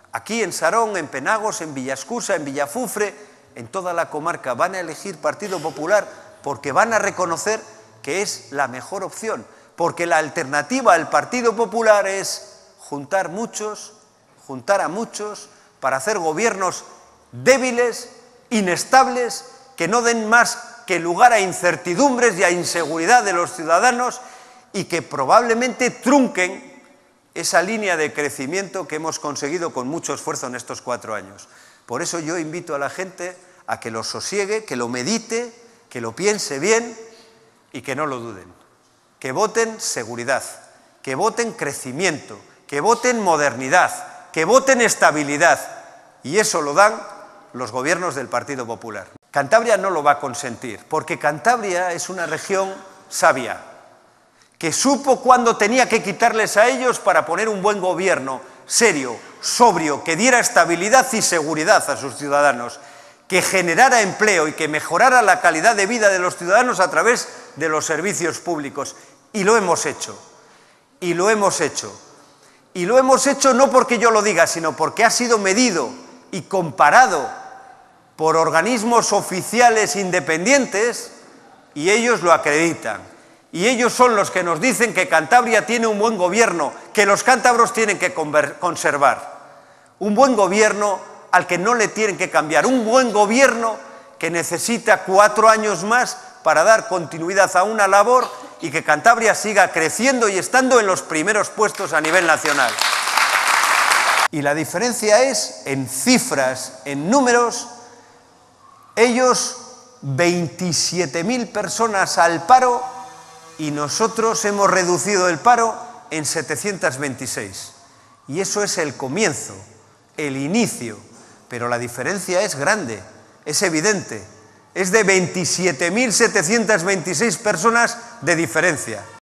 Aquí en Sarón, en Penagos, en Villascusa, en Villafufre, en toda la comarca van a elegir Partido Popular porque van a reconocer que es la mejor opción, porque la alternativa al Partido Popular es juntar a muchos para hacer gobiernos débiles, inestables, que no den más que lugar a incertidumbres y a inseguridad de los ciudadanos y que probablemente trunquen esa línea de crecimiento que hemos conseguido con mucho esfuerzo en estos 4 años. Por eso yo invito a la gente a que lo sosiegue, que lo medite, que lo piense bien y que no lo duden. Que voten seguridad, que voten crecimiento, que voten modernidad, que voten estabilidad. Y eso lo dan los gobiernos del Partido Popular. Cantabria no lo va a consentir, porque Cantabria es una región sabia, que supo cuándo tenía que quitarles a ellos para poner un buen gobierno, serio, sobrio, que diera estabilidad y seguridad a sus ciudadanos, que generara empleo y que mejorara la calidad de vida de los ciudadanos a través de los servicios públicos. Y lo hemos hecho. Y lo hemos hecho. Y lo hemos hecho no porque yo lo diga, sino porque ha sido medido y comparado por organismos oficiales independientes y ellos lo acreditan. Y ellos son los que nos dicen que Cantabria tiene un buen gobierno, que los cántabros tienen que conservar. Un buen gobierno al que no le tienen que cambiar. Un buen gobierno que necesita 4 años más para dar continuidad a una labor y que Cantabria siga creciendo y estando en los primeros puestos a nivel nacional. Y la diferencia es en cifras, en números. Ellos, 27.000 personas al paro y nosotros hemos reducido el paro en 726. Y eso es el comienzo, el inicio. Pero la diferencia es grande, es evidente. Es de 27.726 personas de diferencia.